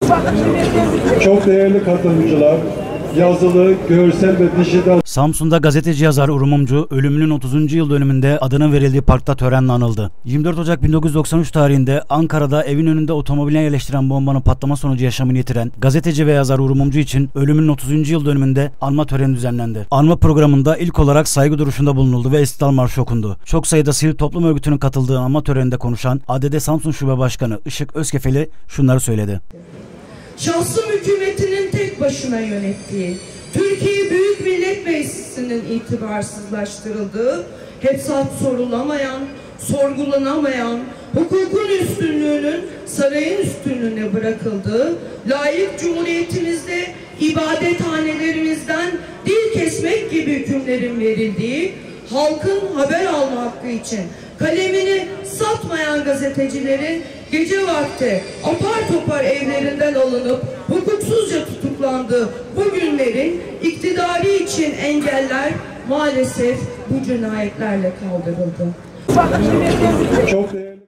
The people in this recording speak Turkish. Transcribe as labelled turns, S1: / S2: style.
S1: Çok değerli katılımcılar, yazılı, görsel ve dijital...
S2: Samsun'da gazeteci yazar Uğur Mumcu ölümünün 30. yıl dönümünde adının verildiği parkta törenle anıldı. 24 Ocak 1993 tarihinde Ankara'da evin önünde otomobiline yerleştiren bombanın patlama sonucu yaşamını yitiren gazeteci ve yazar Uğur Mumcu için ölümünün 30. yıl dönümünde anma töreni düzenlendi. Anma programında ilk olarak saygı duruşunda bulunuldu ve İstiklal Marşı okundu. Çok sayıda sivil toplum örgütünün katıldığı anma töreninde konuşan ADD Samsun Şube Başkanı Işık Özkefeli şunları söyledi.
S3: Şahsım hükümetinin tek başına yönettiği, Türkiye Büyük Millet Meclisi'nin itibarsızlaştırıldığı, hesap sorulamayan, sorgulanamayan, hukukun üstünlüğünün sarayın üstünlüğüne bırakıldığı, layık cumhuriyetimizde ibadethanelerimizden dil kesmek gibi hükümlerin verildiği, halkın haber alma hakkı için kalemini satmayan gazetecilerin gece vakti apar topar evlerinden alınıp hukuksuzca tutuklandığı bu günlerin iktidarı için engeller maalesef bu cinayetlerle kaldırıldı.
S1: Çok değerli...